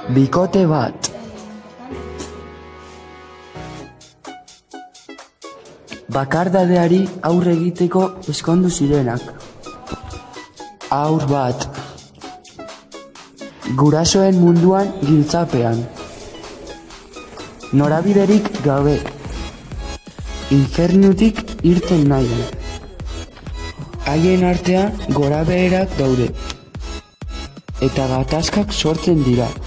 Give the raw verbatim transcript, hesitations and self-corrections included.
Bikote bat. Bakardadeari aurre egiteko eskondu zirenak. Haur bat. Gurasoen munduan giltzapean. Norabiderik gabe. Infernutik irten nahi. Haien artean gorabeherak daude. Eta gatazkak sortzen dira.